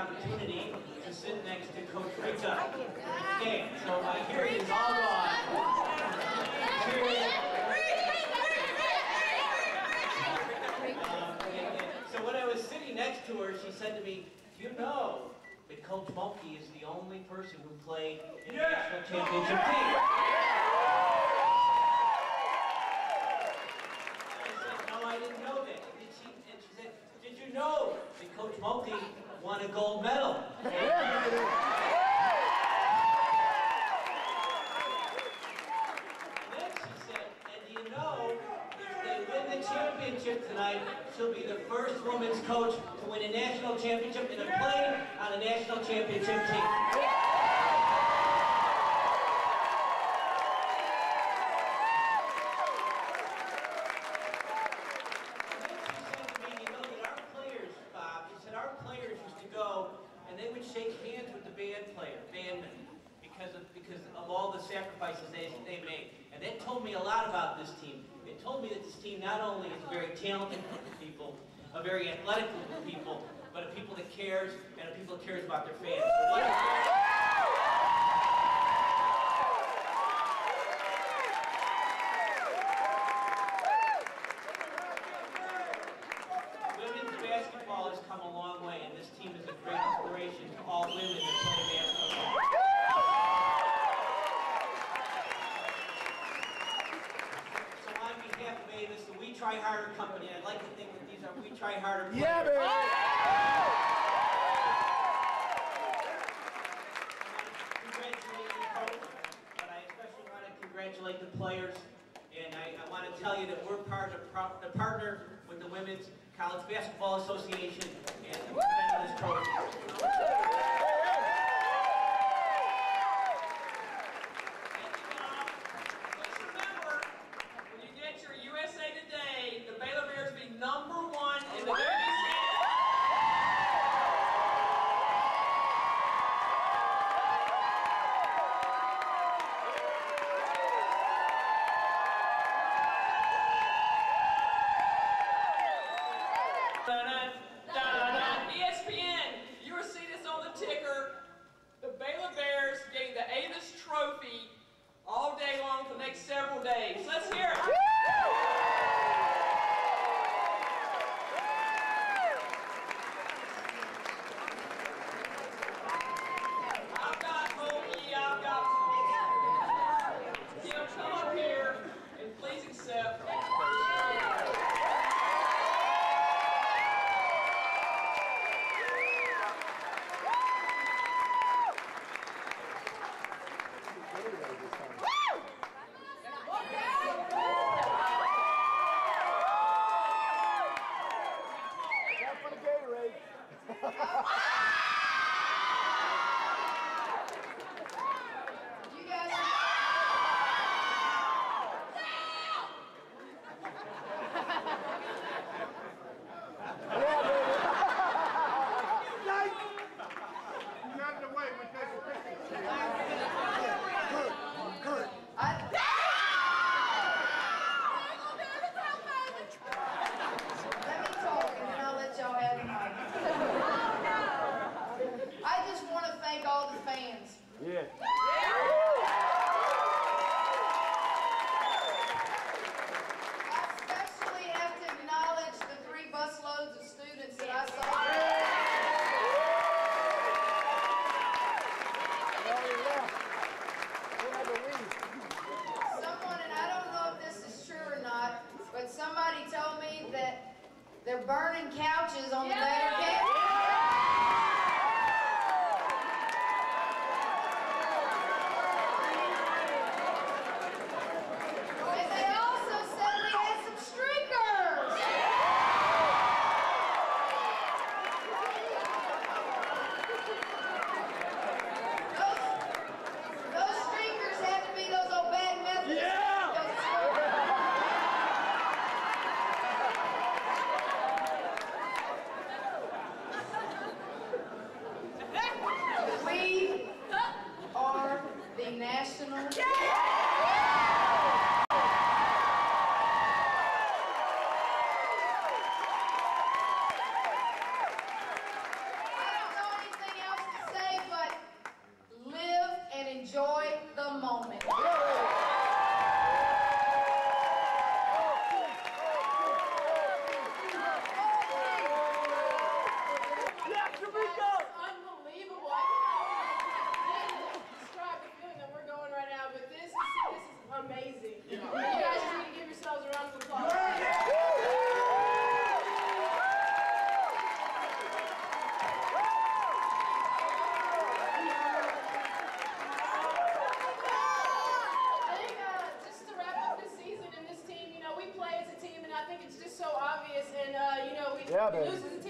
opportunity to sit next to Coach Rita in the game. So my hearing is all gone. So when I was sitting next to her, she said to me, "Do you know that Coach Mulkey is the only person who played in the national championship team?" I didn't know that. And she said, "Did you know that Coach Mulkey won a gold medal?" And then she said, "And do you know, if they win the championship tonight, she'll be the first women's coach to win a national championship and to play on a national championship team." Our players used to go and they would shake hands with the bandmen, because of all the sacrifices they made. And that told me a lot about this team. It told me that this team not only is a very talented group of people, a very athletic group of people, but a people that cares, and a people that cares about their fans. Basketball has come a long way, and this team is a great inspiration to all women that play basketball. So on behalf of Avis, the We Try Harder company, I'd like to think that these are We Try Harder players. Yeah, baby! Congratulate the coach, but I especially want to congratulate the players. And I want to tell you that we're the partner with the Women's College Basketball Association and the this program. Just remember, when you get your USA Today, the Baylor Bears will be #1 in the WBC. ESPN, you will see this on the ticker. The Baylor Bears getting the Avis Trophy all day long for the next several days. Let's hear it. I've got Mulkey, I've got Kim, come up here and please accept. Woo! Yeah, He baby. loses